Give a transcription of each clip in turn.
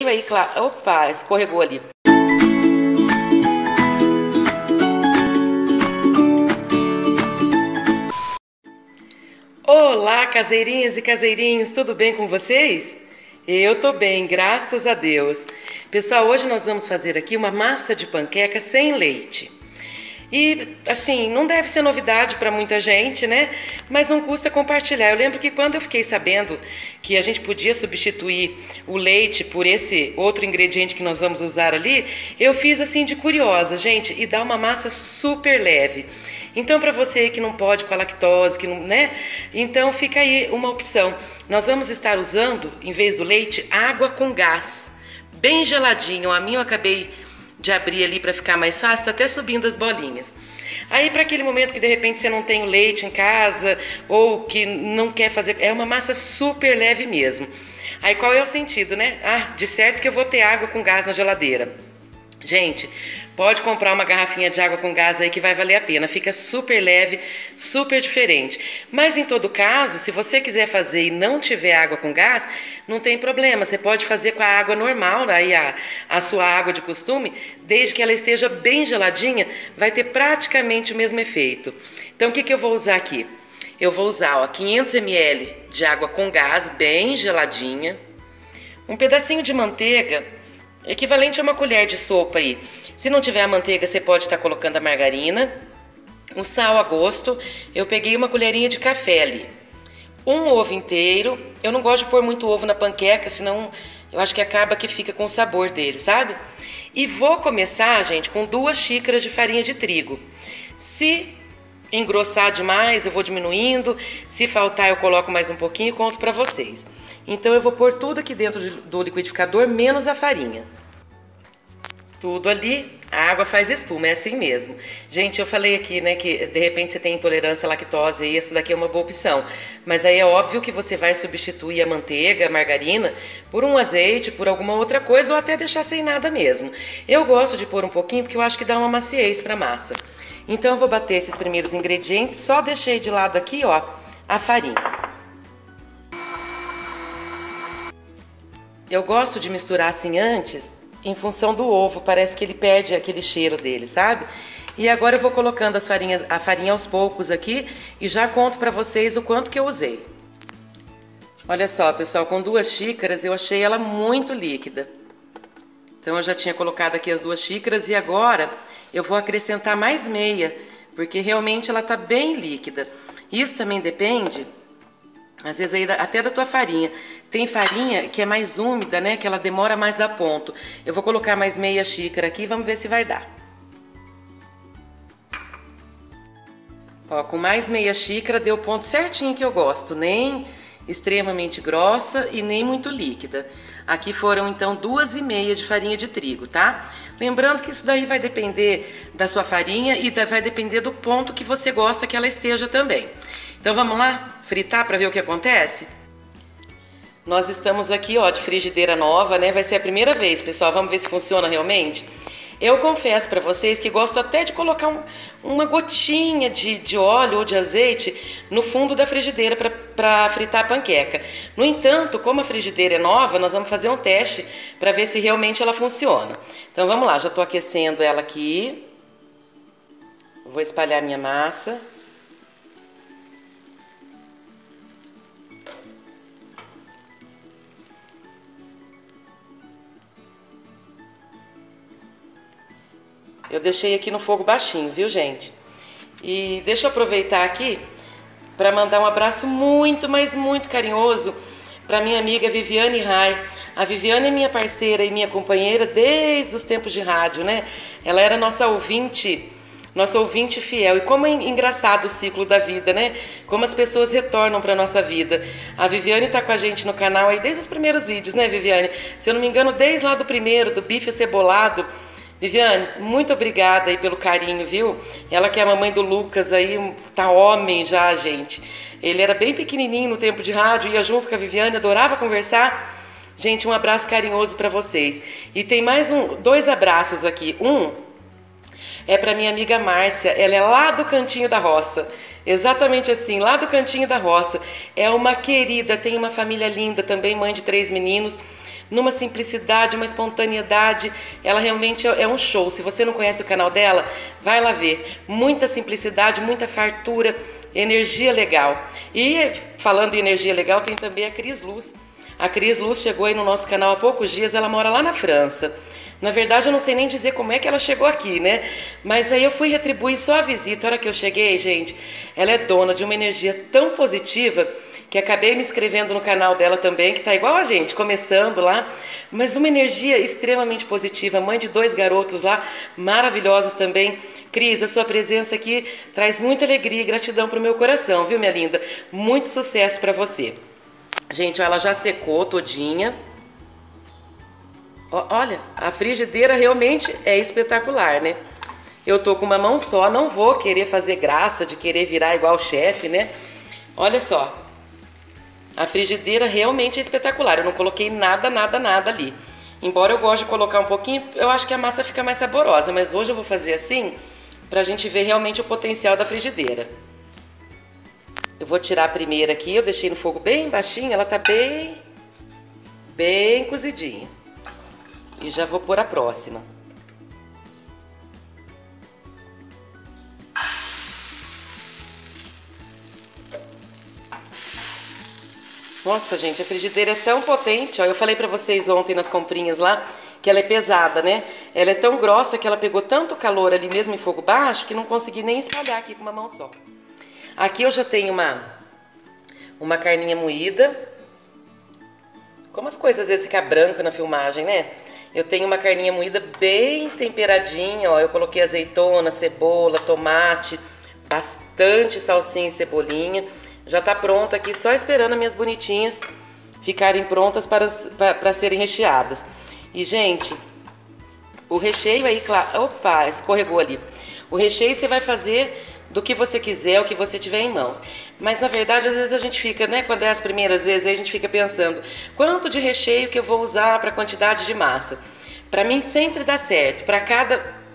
aí, claro. Opa, escorregou ali. Olá, caseirinhas e caseirinhos, tudo bem com vocês? Eu tô bem, graças a Deus. Pessoal, hoje nós vamos fazer aqui uma massa de panqueca sem leite. E, assim, não deve ser novidade para muita gente, né? Mas não custa compartilhar. Eu lembro que quando eu fiquei sabendo que a gente podia substituir o leite por esse outro ingrediente que nós vamos usar ali, eu fiz assim de curiosa, gente, e dá uma massa super leve. Então, para você que não pode com a lactose, que não, né? Então, fica aí uma opção. Nós vamos estar usando, em vez do leite, água com gás, bem geladinho. A minha eu acabei de abrir ali para ficar mais fácil, tá até subindo as bolinhas. Aí para aquele momento que de repente você não tem o leite em casa ou que não quer fazer, é uma massa super leve mesmo. Aí qual é o sentido, né? Ah, de certo que eu vou ter água com gás na geladeira. Gente, pode comprar uma garrafinha de água com gás aí que vai valer a pena. Fica super leve, super diferente. Mas em todo caso, se você quiser fazer e não tiver água com gás, não tem problema. Você pode fazer com a água normal, aí a sua água de costume, desde que ela esteja bem geladinha, vai ter praticamente o mesmo efeito. Então o que eu vou usar aqui? Eu vou usar, ó, 500 ml de água com gás, bem geladinha. Um pedacinho de manteiga, equivalente a uma colher de sopa aí. Se não tiver a manteiga, você pode estar colocando a margarina. O sal a gosto. Eu peguei uma colherinha de café ali. Um ovo inteiro. Eu não gosto de pôr muito ovo na panqueca, senão eu acho que acaba que fica com o sabor dele, sabe? E vou começar, gente, com 2 xícaras de farinha de trigo. Se engrossar demais, eu vou diminuindo. Se faltar, eu coloco mais um pouquinho e conto pra vocês. Então eu vou pôr tudo aqui dentro do liquidificador, menos a farinha. Tudo ali, a água faz espuma, é assim mesmo. Gente, eu falei aqui, né, que de repente você tem intolerância à lactose e essa daqui é uma boa opção. Mas aí é óbvio que você vai substituir a manteiga, a margarina, por um azeite, por alguma outra coisa ou até deixar sem nada mesmo. Eu gosto de pôr um pouquinho porque eu acho que dá uma maciez pra massa. Então eu vou bater esses primeiros ingredientes, só deixei de lado aqui, ó, a farinha. Eu gosto de misturar assim antes, em função do ovo, parece que ele perde aquele cheiro dele, sabe? E agora eu vou colocando a farinha aos poucos aqui e já conto pra vocês o quanto que eu usei. Olha só, pessoal, com 2 xícaras eu achei ela muito líquida. Então eu já tinha colocado aqui as 2 xícaras e agora eu vou acrescentar mais meia, porque realmente ela tá bem líquida. Isso também depende, às vezes aí até da tua farinha. Tem farinha que é mais úmida, né? Que ela demora mais a dar ponto. Eu vou colocar mais meia xícara aqui, vamos ver se vai dar. Ó, com mais meia xícara deu o ponto certinho que eu gosto. Nem extremamente grossa e nem muito líquida. Aqui foram então 2,5 de farinha de trigo, tá? Lembrando que isso daí vai depender da sua farinha e vai depender do ponto que você gosta que ela esteja também. Então vamos lá fritar para ver o que acontece? Nós estamos aqui, ó, de frigideira nova, né? Vai ser a primeira vez, pessoal. Vamos ver se funciona realmente. Eu confesso para vocês que gosto até de colocar uma gotinha de óleo ou de azeite no fundo da frigideira para fritar a panqueca. No entanto, como a frigideira é nova, nós vamos fazer um teste para ver se realmente ela funciona. Então vamos lá, já estou aquecendo ela aqui. Vou espalhar minha massa. Eu deixei aqui no fogo baixinho, viu, gente? E deixa eu aproveitar aqui para mandar um abraço muito, mas muito carinhoso para minha amiga Viviane Rai. A Viviane é minha parceira e minha companheira desde os tempos de rádio, né? Ela era nossa ouvinte fiel. E como é engraçado o ciclo da vida, né? Como as pessoas retornam para nossa vida. A Viviane tá com a gente no canal aí desde os primeiros vídeos, né, Viviane? Se eu não me engano, desde lá do primeiro, do bife acebolado. Viviane, muito obrigada aí pelo carinho, viu? Ela que é a mamãe do Lucas aí, tá homem já, gente. Ele era bem pequenininho no tempo de rádio, ia junto com a Viviane, adorava conversar. Gente, um abraço carinhoso para vocês. E tem mais 2 abraços aqui. Um é para minha amiga Márcia, ela é lá do Cantinho da Roça. Exatamente assim, lá do Cantinho da Roça. É uma querida, tem uma família linda também, mãe de 3 meninos. numa simplicidade, uma espontaneidade. Ela realmente é um show. Se você não conhece o canal dela, vai lá ver. Muita simplicidade, muita fartura, energia legal. E falando em energia legal, tem também a Cris Luz. A Cris Luz chegou aí no nosso canal há poucos dias, ela mora lá na França. Na verdade, eu não sei nem dizer como é que ela chegou aqui, né? Mas aí eu fui retribuir só a visita. A hora que eu cheguei, gente, ela é dona de uma energia tão positiva que acabei me inscrevendo no canal dela também, que tá igual a gente, começando lá, mas uma energia extremamente positiva, mãe de 2 garotos lá, maravilhosos também. Cris, a sua presença aqui traz muita alegria e gratidão pro meu coração, viu, minha linda? Muito sucesso para você. Gente, ó, ela já secou todinha. Olha, a frigideira realmente é espetacular, né? Eu tô com uma mão só, não vou querer fazer graça de querer virar igual o chefe, né? Olha só, a frigideira realmente é espetacular. Eu não coloquei nada ali. Embora eu goste de colocar um pouquinho, eu acho que a massa fica mais saborosa. Mas hoje eu vou fazer assim, pra gente ver realmente o potencial da frigideira. Eu vou tirar a primeira aqui, eu deixei no fogo bem baixinho, ela tá bem cozidinha. E já vou pôr a próxima. Nossa, gente, a frigideira é tão potente, ó. Eu falei pra vocês ontem nas comprinhas lá que ela é pesada, né? Ela é tão grossa que ela pegou tanto calor ali mesmo em fogo baixo que não consegui nem espalhar aqui com uma mão só. Aqui eu já tenho uma carninha moída. Como as coisas às vezes ficam brancas na filmagem, né? Eu tenho uma carninha moída bem temperadinha, ó. Eu coloquei azeitona, cebola, tomate, bastante salsinha e cebolinha. Já tá pronta aqui, só esperando as minhas bonitinhas ficarem prontas para serem recheadas. E, gente, o recheio aí, claro... Opa, escorregou ali. O recheio você vai fazer do que você quiser, o que você tiver em mãos. Mas, na verdade, às vezes a gente fica, né? Quando é as primeiras vezes, aí a gente fica pensando quanto de recheio que eu vou usar para a quantidade de massa. Para mim, sempre dá certo. Para cada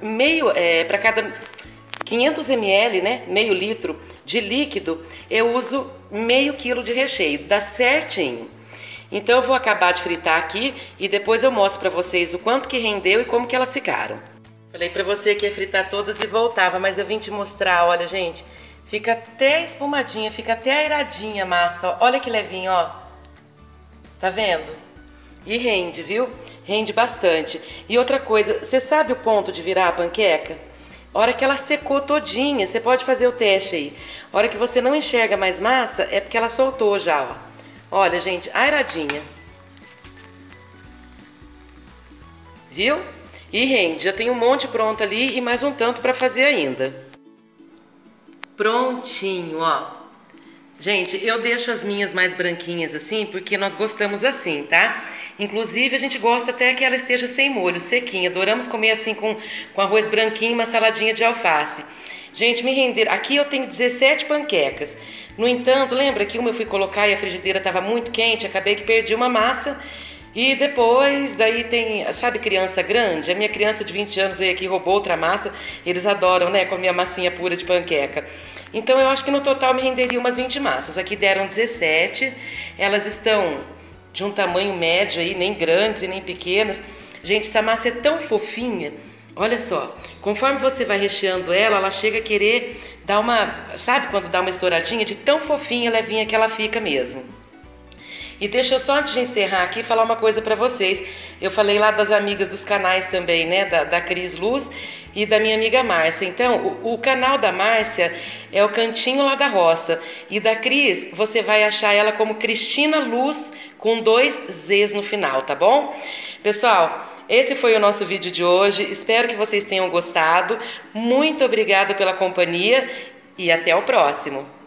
500 ml, né? Meio litro de líquido, eu uso meio quilo de recheio. Dá certinho. Então, eu vou acabar de fritar aqui e depois eu mostro para vocês o quanto que rendeu e como que elas ficaram. Falei pra você que ia fritar todas e voltava, mas eu vim te mostrar, olha, gente, fica até espumadinha, fica até airadinha a massa, ó. Olha que levinho, ó. Tá vendo? E rende, viu? Rende bastante. E outra coisa, você sabe o ponto de virar a panqueca? A hora que ela secou todinha, você pode fazer o teste aí. A hora que você não enxerga mais massa, é porque ela soltou já, ó. Olha, gente, airadinha. Viu? E rende, já tem um monte pronto ali e mais um tanto para fazer ainda. Prontinho, ó. Gente, eu deixo as minhas mais branquinhas assim, porque nós gostamos assim, tá? Inclusive, a gente gosta até que ela esteja sem molho, sequinha. Adoramos comer assim com arroz branquinho e uma saladinha de alface. Gente, me renderam. Aqui eu tenho 17 panquecas. No entanto, lembra que uma eu fui colocar e a frigideira estava muito quente, acabei que perdi uma massa. E depois, daí tem, sabe, criança grande? A minha criança de 20 anos veio aqui e roubou outra massa. Eles adoram, né, comer a massinha pura de panqueca. Então, eu acho que no total me renderia umas 20 massas. Aqui deram 17. Elas estão de um tamanho médio aí, nem grandes e nem pequenas. Gente, essa massa é tão fofinha. Olha só, conforme você vai recheando ela, ela chega a querer dar uma... Sabe quando dá uma estouradinha? De tão fofinha, levinha que ela fica mesmo. E deixa eu só, antes de encerrar aqui, falar uma coisa pra vocês. Eu falei lá das amigas dos canais também, né? Da Cris Luz e da minha amiga Márcia. Então, o canal da Márcia é o Cantinho lá da Roça. E da Cris, você vai achar ela como Cristina Luz, com 2 Zs no final, tá bom? Pessoal, esse foi o nosso vídeo de hoje. Espero que vocês tenham gostado. Muito obrigada pela companhia e até o próximo.